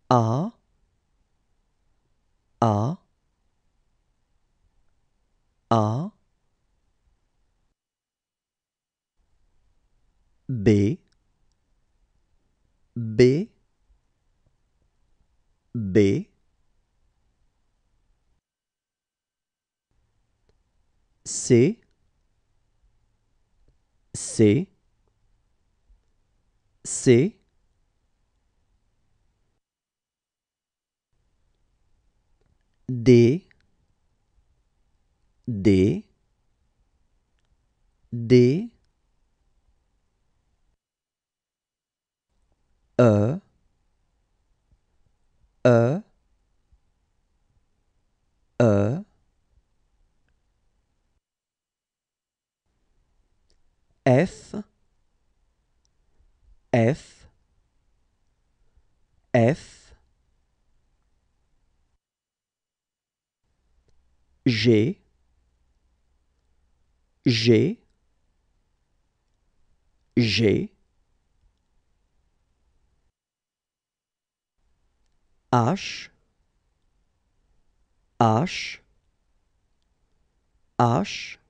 A, A, A, B, B, B, C, C, C, D, D, D, E, E, E, F, F, F, G, G, G, H, H, H,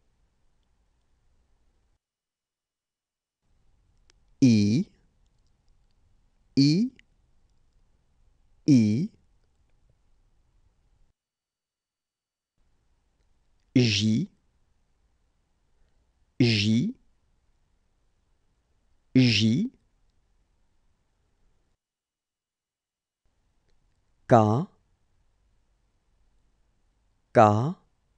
I, I, I, J, J, J, K, K,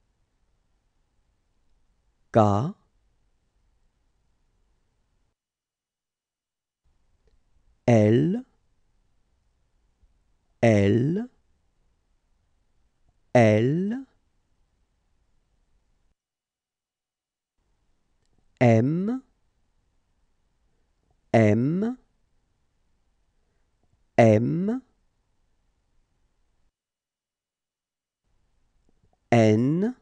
K, L, L, L, M, M, M, N,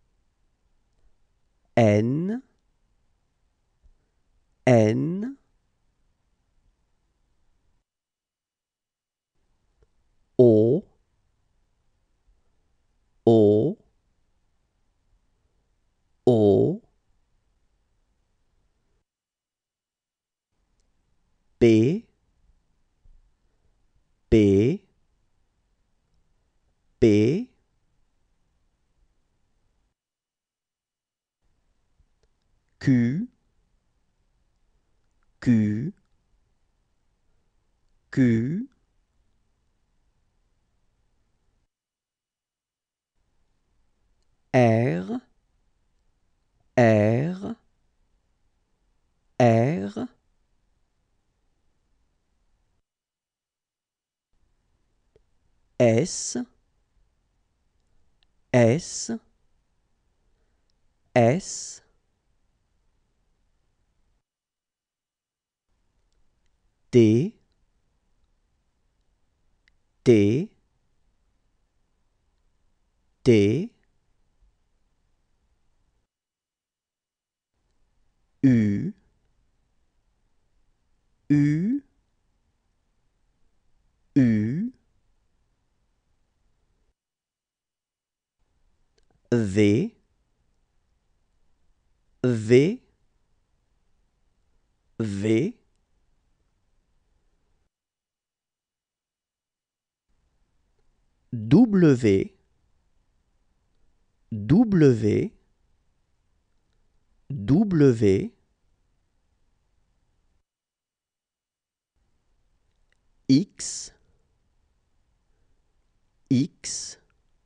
N, N, O, O, O, P, P, P, Q, Q, Q, R, R, R, S, S, S, T, T, T, U, U, U, V, V, V, W, W, W, X, X,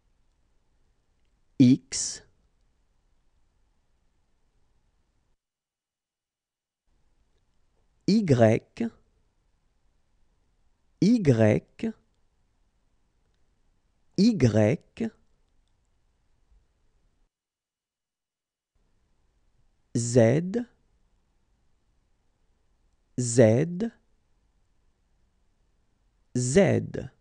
X, Y, Y, Y, Z, Z, Z.